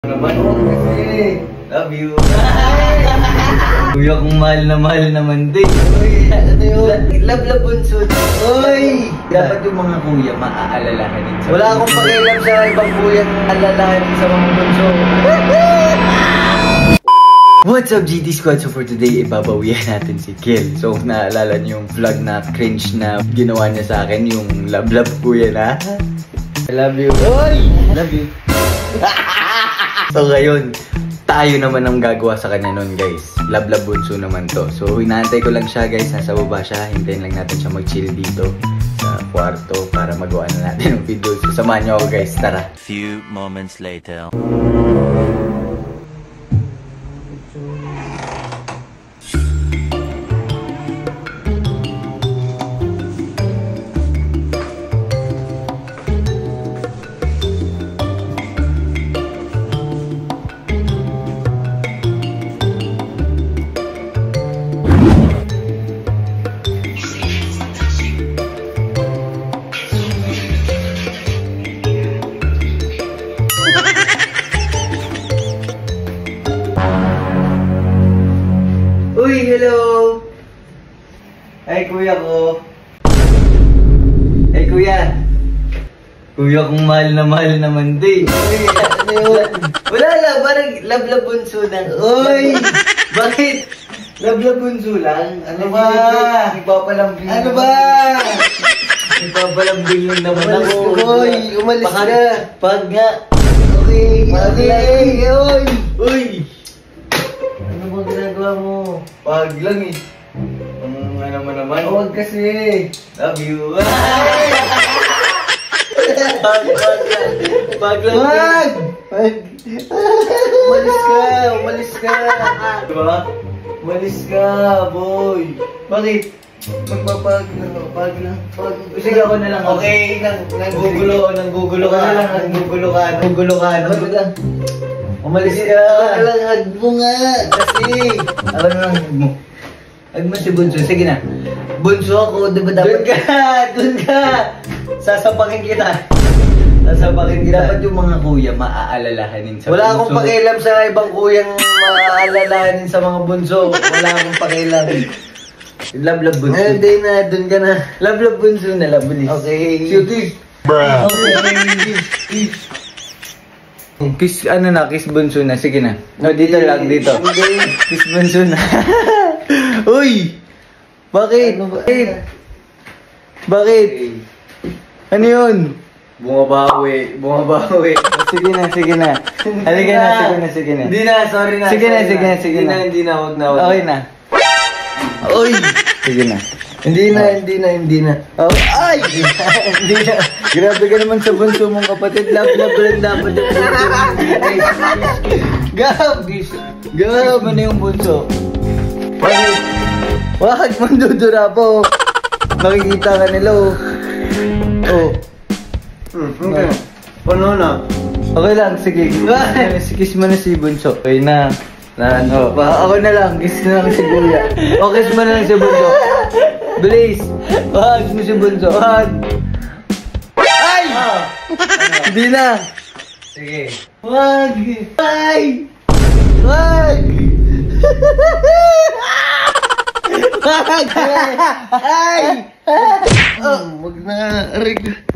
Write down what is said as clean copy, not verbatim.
Naman ako kasi. Love you. Kuya kong mahal naman din. Uy, ano yun? Love bunso. Uy! Dapat yung mga kuya maaalalahanin sa wala akong pakialam sa ibang kuya alalahanin sa mga bunso. What's up GT Squad? So for today, ibabawian natin si Kill. So kung naalala niyo yung vlog na cringe na ginawa niya sa akin, yung love kuya na. I love you. Uy! Love you. So ngayon, tayo naman ang gagawa sa kanya nun guys. Love bunso naman to. So inaantay ko lang siya guys, nasa baba siya. Hintayin lang natin siya mag-chill dito sa kwarto para magawa na natin ng video. So samahan niyo ako guys, tara. Few moments later. Uy, hello! Ay, kuya ko. Ay, kuya. Kuya kong mahal naman din. Uy, ano yun? Wala lang, parang love bunso lang. Uy! Bakit? Love bunso lang? Ano ba? Ipapalambing. Ano ba? Ipapalambing lang naman ako. Uy, umalis ka. Pag nga. Okay, okay. Uy! Uy! Ano bang ginagawa mo? Pag lang eh. Ano naman? Huwag kasi. Love you. Pag lang. Wag! Umalis ka. Diba? Umalis ka, boy. Bakit? Magpapag lang. Sige ako na lang. Okay, nanggugulo ka. Umalis ka! Alang hag mo nga! Kasi! Ano lang hag mo? Hag mo si Bunso. Sige na. Bunso ako, di ba dapat? Doon ka! Sasapakin kita. Dapat yung mga kuya maaalalahanin sa bunso. Wala akong pakialam sa ibang kuyang maaalalahanin sa mga bunso. Wala akong pakialam. Love bunso. Hindi na, doon ka na. Love bunso na, love bunso. Okay. Sige. Bruh. Okay. Kiss, kiss bunso na. Sige na. No, dito lang, dito. Kiss bunso na. Uy! Bakit? Bakit? Ano yun? Bumabawi. Sige na. Halika na, sige na. Hindi na, sorry na. Sige na. Hindi na, wag na. Okay na. Uy! Sige na. Hindi na. Oh, ay! Hindi na. Grabe ka naman sa bunso mong kapatid. Love rin dapat yung bunso. Gab! Ano yung bunso? Bakit? Bakit mandudura po? Nakikita ka nila oh. Oh. Okay. Paano na? Okay lang, sige. Kiss mo na si bunso. Okay na. Ako na lang. Kiss na lang si kuya. O, kiss mo na lang si bunso. Bilis! Wag mo si bunso. Wag! Ay! Hindi na! Sige. Wag! Ay! Wag! Wag! Ay! Wag na! Aray!